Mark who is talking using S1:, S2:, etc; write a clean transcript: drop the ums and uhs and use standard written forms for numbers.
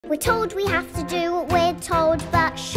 S1: We're told we have to do what we're told, but